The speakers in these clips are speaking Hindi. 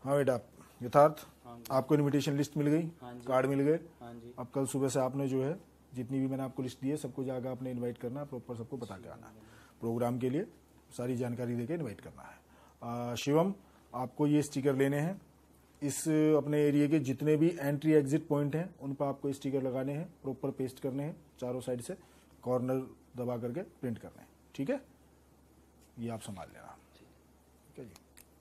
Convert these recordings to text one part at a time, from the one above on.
हाँ बेटा, यथार्थ हाँ जी। आपको इनविटेशन लिस्ट मिल गई, हाँ जी। कार्ड मिल गए। हाँ जी। अब कल सुबह से आपने जो है जितनी भी मैंने आपको लिस्ट दी है सबको जाकर आपने इनवाइट करना है, प्रॉपर सबको बता के आना है। प्रोग्राम के लिए सारी जानकारी देके इनवाइट करना है। शिवम, आपको ये स्टिकर लेने हैं। इस अपने एरिया के जितने भी एंट्री एग्जिट पॉइंट हैं उन पर आपको स्टिकर लगाने हैं, प्रॉपर पेस्ट करने हैं, चारों साइड से कॉर्नर दबा करके प्रिंट करने हैं। ठीक है, ये आप संभाल लेना। ठीक है जी।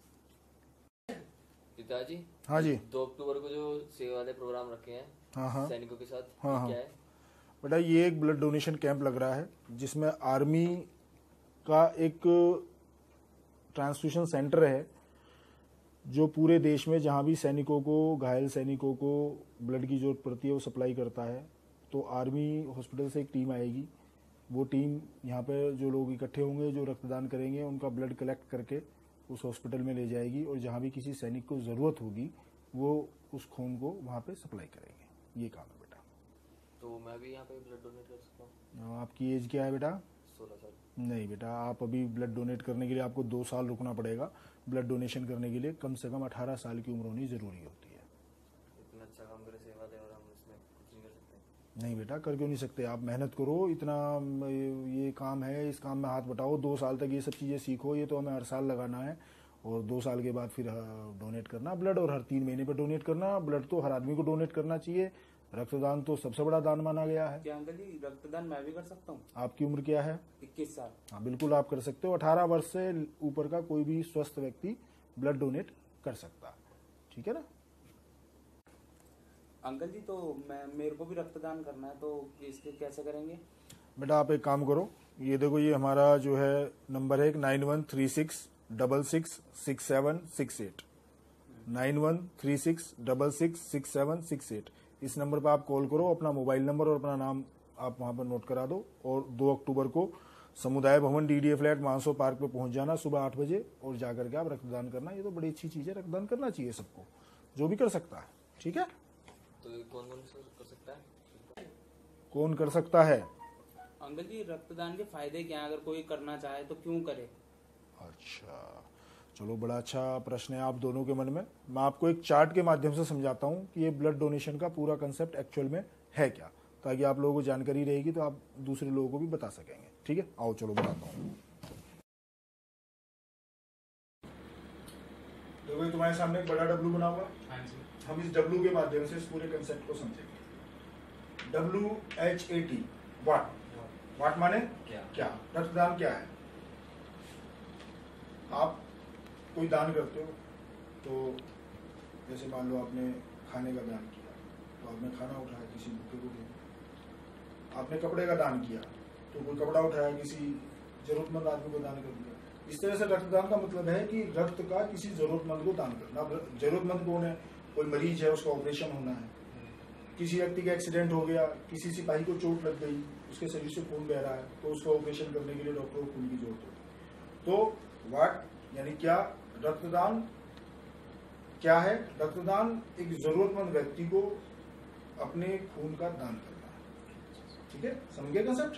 पिताजी। हाँ जी। 2 अक्टूबर को जो सेवा वाले प्रोग्राम रखे हैं हाँ सैनिकों के साथ, हाँ हाँ क्या है? बेटा, ये एक ब्लड डोनेशन कैंप लग रहा है जिसमें आर्मी का एक ट्रांसफ्यूशन सेंटर है जो पूरे देश में जहां भी सैनिकों को, घायल सैनिकों को ब्लड की जरूरत पड़ती है वो सप्लाई करता है। तो आर्मी हॉस्पिटल से एक टीम आएगी, वो टीम यहाँ पे जो लोग इकट्ठे होंगे जो रक्तदान करेंगे उनका ब्लड कलेक्ट करके उस हॉस्पिटल में ले जाएगी और जहाँ भी किसी सैनिक को ज़रूरत होगी वो उस खून को वहाँ पे सप्लाई करेंगे। ये काम है बेटा। तो मैं भी यहाँ पे ब्लड डोनेट कर सकता हूँ? आपकी एज क्या है बेटा? 16 साल। नहीं बेटा, आप अभी ब्लड डोनेट करने के लिए आपको 2 साल रुकना पड़ेगा। ब्लड डोनेशन करने के लिए कम से कम 18 साल की उम्र होनी जरूरी होती है। इतना अच्छा काम करे सेवा दे और हम इसमें कुछ नहीं कर सकते? नहीं बेटा, कर क्यों नहीं सकते, आप मेहनत करो, इतना ये काम है, इस काम में हाथ बटाओ, 2 साल तक ये सब चीज़ें सीखो। ये तो हमें हर साल लगाना है और 2 साल के बाद फिर डोनेट करना ब्लड, और हर 3 महीने पर डोनेट करना ब्लड। तो हर आदमी को डोनेट करना चाहिए। रक्तदान तो सबसे बड़ा दान माना गया है। क्या अंकल जी रक्तदान मैं भी कर सकता हूँ? आपकी उम्र क्या है? 21 साल। हाँ बिल्कुल आप कर सकते हो। 18 वर्ष से ऊपर का कोई भी स्वस्थ व्यक्ति ब्लड डोनेट कर सकता है। ठीक है ना अंकल जी, तो मेरे को भी रक्तदान करना है, तो इसके कैसे करेंगे? बेटा, आप एक काम करो, ये देखो, ये हमारा जो है नंबर है 9136666768 9136666768। इस नंबर पर आप कॉल करो, अपना मोबाइल नंबर और अपना नाम आप वहां पर नोट करा दो और 2 अक्टूबर को समुदाय भवन डीडीए फ्लैट मानसो पार्क पे पहुंच जाना सुबह 8 बजे और जाकर के आप रक्तदान करना। ये तो बड़ी अच्छी चीज है, रक्तदान करना चाहिए सबको, जो भी कर सकता है। ठीक है, तो कौन कौन कर सकता है? कौन कर सकता है? अंकल जी रक्तदान के फायदे क्या हैं? अगर कोई करना चाहे तो क्यों करे? अच्छा, चलो, बड़ा अच्छा प्रश्न है आप दोनों के मन में। मैं आपको एक चार्ट के माध्यम से समझाता हूँ कि ये ब्लड डोनेशन का पूरा कंसेप्ट एक्चुअल में है क्या, ताकि आप लोगों को जानकारी रहेगी तो आप दूसरे लोगों को भी बता सकेंगे। ठीक है, आओ चलो बताता हूँ। देखो, ये तुम्हारे सामने एक बड़ा डब्लू बना हुआ है। हाँ जी। हम इस डब्लू के माध्यम से इस पूरे कंसेप्ट को समझेंगे। WHAT, वाट। वाट माने क्या? रक्तदान क्या है? आप कोई दान करते हो तो जैसे मान लो आपने खाने का दान किया तो आपने खाना उठाया किसी भूखे को दिया। आपने कपड़े का दान किया तो कोई कपड़ा उठाया किसी जरूरतमंद आदमी को दान कर दिया। इस तरह से रक्तदान का मतलब है कि रक्त का किसी जरूरतमंद को दान करना। जरूरतमंद कौन है? कोई मरीज है, उसका ऑपरेशन होना है, किसी व्यक्ति का एक्सीडेंट हो गया, किसी सिपाही को चोट लग गई, उसके शरीर से खून बह रहा है तो उसका ऑपरेशन करने के लिए डॉक्टर को खून की जरूरत होती है। तो वाट यानी क्या? रक्तदान क्या है? रक्तदान एक जरूरतमंद व्यक्ति को अपने खून का दान करना है। ठीक है, समझ गए कंसेप्ट?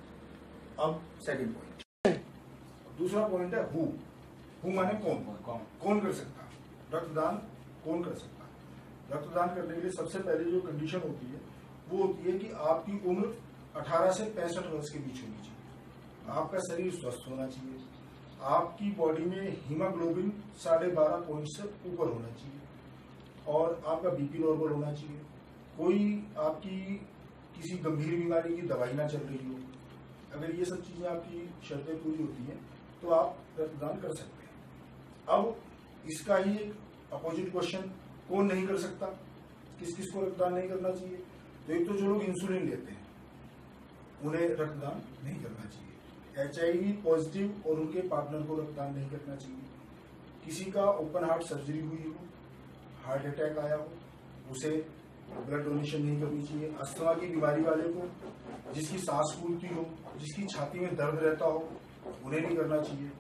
अब सेकंड पॉइंट, दूसरा पॉइंट है हु माने कौन कर सकता है रक्तदान? कौन कर सकता है रक्तदान? करने के लिए सबसे पहले जो कंडीशन होती है वो होती है कि आपकी उम्र 18 से 65 वर्ष के बीच होनी चाहिए, आपका शरीर स्वस्थ होना चाहिए, आपकी बॉडी में हीमोग्लोबिन 12.5 पॉइंट से ऊपर होना चाहिए और आपका बीपी नॉर्मल होना चाहिए, कोई आपकी किसी गंभीर बीमारी की दवाई ना चल रही हो। अगर ये सब चीजें आपकी शर्तें पूरी होती हैं तो आप रक्तदान कर सकते हैं। अब इसका ही एक अपोजिट क्वेश्चन, कौन नहीं कर सकता? किस किस को रक्तदान नहीं करना चाहिए? तो एक तो जो लोग इंसुलिन लेते हैं उन्हें रक्तदान नहीं करना चाहिए। HIV पॉजिटिव और उनके पार्टनर को रक्तदान नहीं करना चाहिए। किसी का ओपन हार्ट सर्जरी हुई हो, हार्ट अटैक आया हो, उसे ब्लड डोनेशन नहीं करनी चाहिए। अस्थमा की बीमारी वाले को, जिसकी सांस फूलती हो, जिसकी छाती में दर्द रहता हो, उन्हें नहीं करना चाहिए।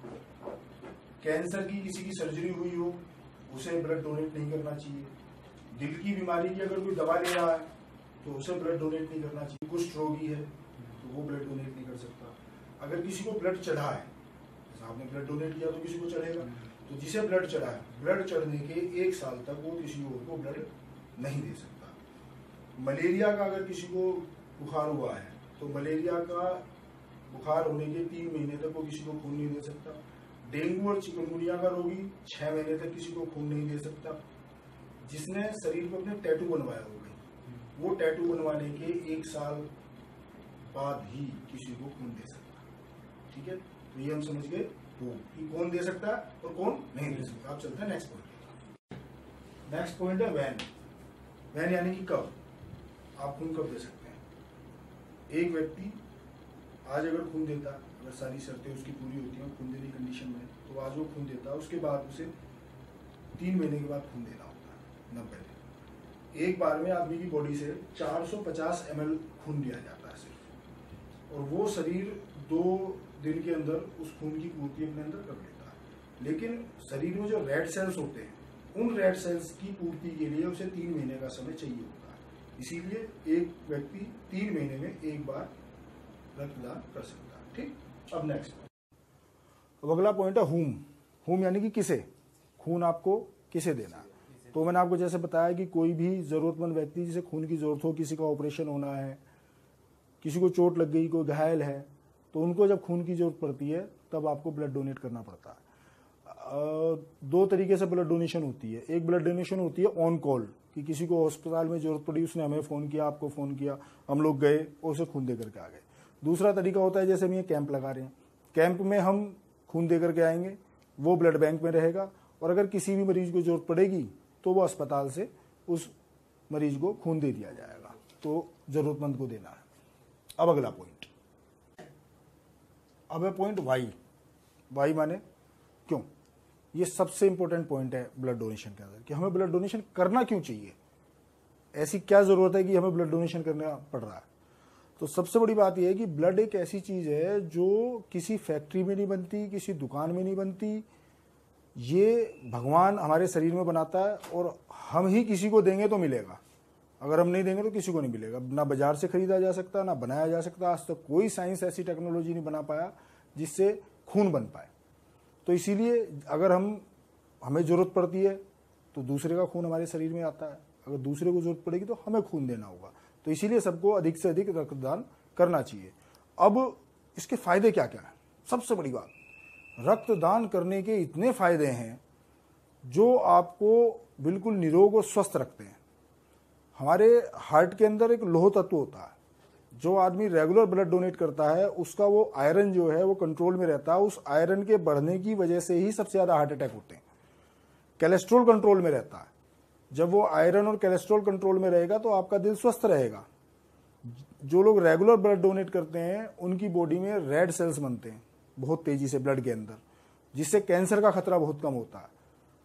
कैंसर की किसी की सर्जरी हुई हो, उसे ब्लड डोनेट नहीं करना चाहिए। दिल की बीमारी की अगर कोई दवा ले रहा है तो उसे ब्लड डोनेट नहीं करना चाहिए। कुष्ठ रोगी है तो वो ब्लड डोनेट नहीं कर सकता। अगर किसी को ब्लड चढ़ा है, आपने ब्लड डोनेट किया तो किसी को चढ़ेगा। तो जिसे ब्लड चढ़ा है, ब्लड चढ़ने के 1 साल तक वो किसी और को ब्लड नहीं दे सकता। मलेरिया का अगर किसी को बुखार हुआ है तो मलेरिया का बुखार होने के 3 महीने तक वो किसी को खून नहीं दे सकता। डेंगू और चिकनगुनिया का रोगी 6 महीने तक किसी को खून नहीं दे सकता। जिसने शरीर पर अपने टैटू बनवाया हो गई, वो टैटू बनवाने के 1 साल बाद ही किसी को खून दे सकता। ठीक है, तो ये हम समझ गए कि कौन दे सकता है और कौन नहीं दे सकता। आप चलते हैं नेक्स्ट पॉइंट। नेक्स्ट पॉइंट है वैन। वैन यानी कि कब आप खून कब दे सकते हैं। एक व्यक्ति आज अगर खून देता, अगर सारी शर्तें उसकी पूरी होती हैं खून देने की कंडीशन में, तो आज वो खून देता है, उसके बाद उसे 3 महीने के बाद खून देना होता है 90 दिन। एक बार में आदमी की बॉडी से 450 ml खून दिया जाता है सिर्फ, और वो शरीर 2 दिन के अंदर उस खून की पूर्ति अपने अंदर कर लेता है। लेकिन शरीर में जो रेड सेल्स होते हैं, उन रेड सेल्स की पूर्ति के लिए उसे 3 महीने का समय चाहिए होता है। इसीलिए एक व्यक्ति 3 महीने में एक बार रक्तदान कर सकता है। ठीक, अब नेक्स्ट, अब अगला पॉइंट है हुम। हुम यानी कि किसे खून आपको किसे देना है। तो मैंने आपको जैसे बताया कि कोई भी जरूरतमंद व्यक्ति जिसे खून की जरूरत हो, किसी का ऑपरेशन होना है, किसी को चोट लग गई, कोई घायल है, तो उनको जब खून की जरूरत पड़ती है तब आपको ब्लड डोनेट करना पड़ता है। 2 तरीके से ब्लड डोनेशन होती है। एक ब्लड डोनेशन होती है ऑन कॉल, कि किसी को अस्पताल में जरूरत पड़ी, उसने हमें फ़ोन किया, आपको फ़ोन किया, हम लोग गए और उसे खून दे करके आ गए। दूसरा तरीका होता है जैसे हम ये कैंप लगा रहे हैं, कैंप में हम खून दे करके आएंगे, वो ब्लड बैंक में रहेगा, और अगर किसी भी मरीज को जरूरत पड़ेगी तो वो अस्पताल से उस मरीज को खून दे दिया जाएगा। तो जरूरतमंद को देना है। अब अगला पॉइंट, अब है पॉइंट वाई। वाई माने क्यों। ये सबसे इंपॉर्टेंट पॉइंट है ब्लड डोनेशन के अंदर, कि हमें ब्लड डोनेशन करना क्यों चाहिए, ऐसी क्या जरूरत है कि हमें ब्लड डोनेशन करना पड़ रहा है। तो सबसे बड़ी बात यह है कि ब्लड एक ऐसी चीज है जो किसी फैक्ट्री में नहीं बनती, किसी दुकान में नहीं बनती, ये भगवान हमारे शरीर में बनाता है, और हम ही किसी को देंगे तो मिलेगा, अगर हम नहीं देंगे तो किसी को नहीं मिलेगा। ना बाजार से खरीदा जा सकता, ना बनाया जा सकता। आज तक कोई साइंस ऐसी टेक्नोलॉजी नहीं बना पाया जिससे खून बन पाए। तो इसीलिए अगर हमें जरूरत पड़ती है तो दूसरे का खून हमारे शरीर में आता है, अगर दूसरे को जरूरत पड़ेगी तो हमें खून देना होगा। तो इसीलिए सबको अधिक से अधिक रक्तदान करना चाहिए। अब इसके फायदे क्या क्या है। सबसे बड़ी बात, रक्तदान करने के इतने फायदे हैं जो आपको बिल्कुल निरोग और स्वस्थ रखते हैं। हमारे हार्ट के अंदर एक लौह तत्व होता है, जो आदमी रेगुलर ब्लड डोनेट करता है उसका वो आयरन जो है वो कंट्रोल में रहता है। उस आयरन के बढ़ने की वजह से ही सबसे ज्यादा हार्ट अटैक होते हैं। कोलेस्ट्रॉल कंट्रोल में रहता है। जब वो आयरन और कोलेस्ट्रॉल कंट्रोल में रहेगा तो आपका दिल स्वस्थ रहेगा। जो लोग रेगुलर ब्लड डोनेट करते हैं उनकी बॉडी में रेड सेल्स बनते हैं बहुत तेजी से ब्लड के अंदर, जिससे कैंसर का खतरा बहुत कम होता है,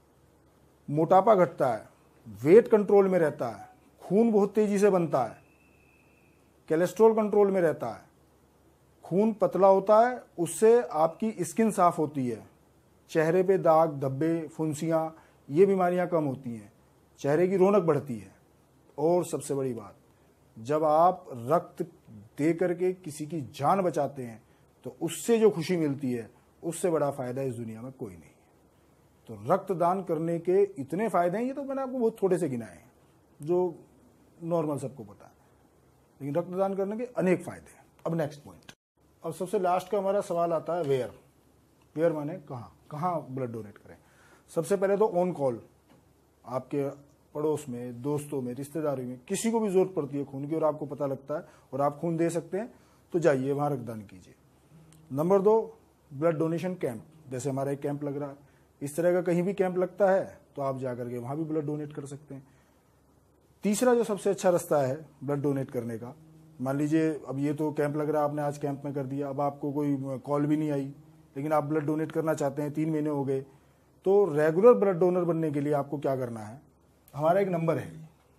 मोटापा घटता है, वेट कंट्रोल में रहता है, खून बहुत तेजी से बनता है, कोलेस्ट्रॉल कंट्रोल में रहता है, खून पतला होता है, उससे आपकी स्किन साफ होती है, चेहरे पे दाग धब्बे फुंसियां ये बीमारियां कम होती हैं, चेहरे की रौनक बढ़ती है। और सबसे बड़ी बात, जब आप रक्त दे करके किसी की जान बचाते हैं तो उससे जो खुशी मिलती है उससे बड़ा फायदा इस दुनिया में कोई नहीं है। तो रक्तदान करने के इतने फायदे हैं, ये तो मैंने आपको बहुत थोड़े से गिनाए हैं जो नॉर्मल सबको पता है, लेकिन रक्तदान करने के अनेक फायदे हैं। अब नेक्स्ट पॉइंट, अब सबसे लास्ट का हमारा सवाल आता है वेयर। वेयर माने कहाँ ब्लड डोनेट करें। सबसे पहले तो ऑन कॉल, आपके पड़ोस में, दोस्तों में, रिश्तेदारी में किसी को भी जरूरत पड़ती है खून की और आपको पता लगता है और आप खून दे सकते हैं तो जाइए वहां रक्तदान कीजिए। नंबर 2, ब्लड डोनेशन कैंप, जैसे हमारा एक कैंप लग रहा है, इस तरह का कहीं भी कैंप लगता है तो आप जाकर के वहां भी ब्लड डोनेट कर सकते हैं। तीसरा जो सबसे अच्छा रास्ता है ब्लड डोनेट करने का, मान लीजिए अब ये तो कैंप लग रहा है, आपने आज कैंप में कर दिया, अब आपको कोई कॉल भी नहीं आई, लेकिन आप ब्लड डोनेट करना चाहते हैं, 3 महीने हो गए, तो रेगुलर ब्लड डोनर बनने के लिए आपको क्या करना है, हमारा एक नंबर है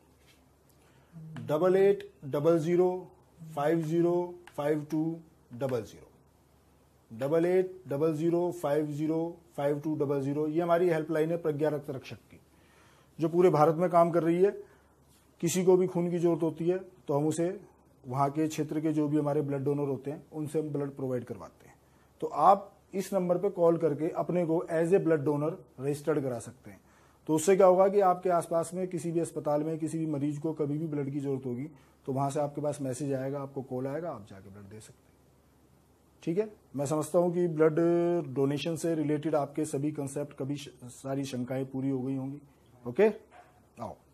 8800505200, 8800505200, ये हमारी हेल्पलाइन है प्रज्ञा रक्त रक्षक की, जो पूरे भारत में काम कर रही है। किसी को भी खून की जरूरत होती है तो हम उसे वहाँ के क्षेत्र के जो भी हमारे ब्लड डोनर होते हैं उनसे हम ब्लड प्रोवाइड करवाते हैं। तो आप इस नंबर पे कॉल करके अपने को as a blood donor registered करा सकते हैं। तो उससे क्या होगा कि आपके आसपास में किसी भी अस्पताल में किसी भी मरीज को कभी भी ब्लड की जरूरत होगी तो वहां से आपके पास मैसेज आएगा, आपको कॉल आएगा, आप जाके ब्लड दे सकते हैं। ठीक है, मैं समझता हूं कि ब्लड डोनेशन से रिलेटेड आपके सभी कंसेप्ट, कभी सारी शंकाएं पूरी हो गई होंगी। ओके, आओ।